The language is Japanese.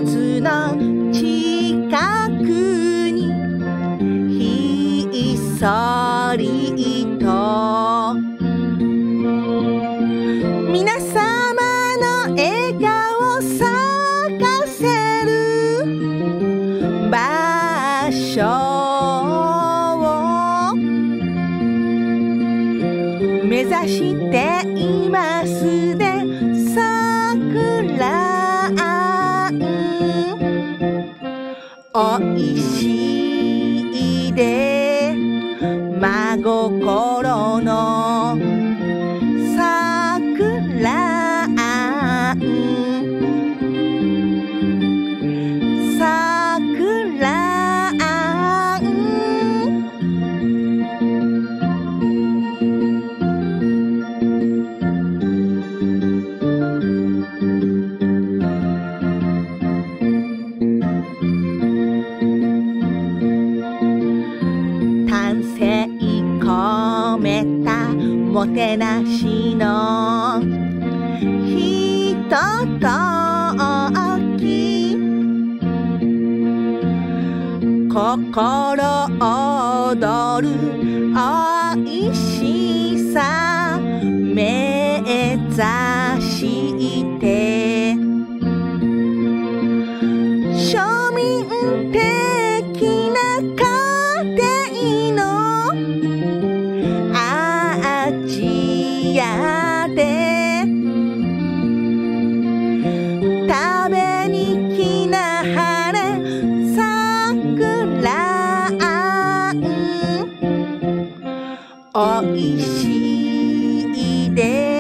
つの近くにひっそりと皆様の笑顔を咲かせる場所を目指していますね。おいしいで真心のさくらんさくらんもてなしのひととき心躍るおいしさ目指して庶民的な家庭の味やで食べに来なはれさくらんおいしいで